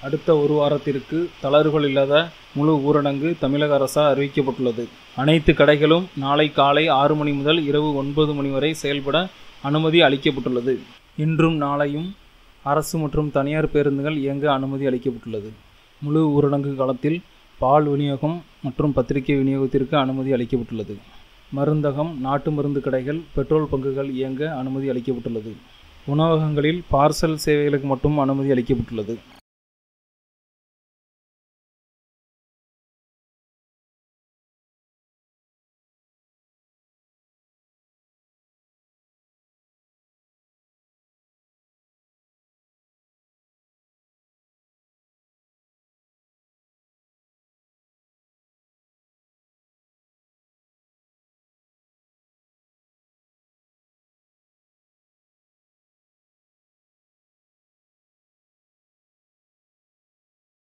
அடுத்த ஒரு வாரத்திற்கு தளர்வுகள் இல்லாத முழு ஊரடங்கு தமிழக அரசால் அறிவிக்கப்பட்டுள்ளது. அனைத்து கடைகளும் நாளை காலை 6 மணி முதல் இரவு 9 மணி வரை செயல்பட அனுமதி அளிக்கப்பட்டுள்ளது. இன்றும் நாளையும் அரசு மற்றும் தனியார் பேருந்துகள் இயங்க அனுமதி அளிக்கப்பட்டுள்ளது. முழு ஊரடங்கு காலத்தில் பால் விநியோகம் மற்றும் பத்திரிகை விநியோகத்திற்கு அனுமதி அளிக்கப்பட்டுள்ளது. மருந்தகம், நாட்டு மருந்து கடைகள், பெட்ரோல் பங்குகள் இயங்க அனுமதி அளிக்கப்பட்டுள்ளது. உணவகங்களில் பார்சல் சேவைகளுக்கு மட்டும் அனுமதி அளிக்கப்பட்டுள்ளது.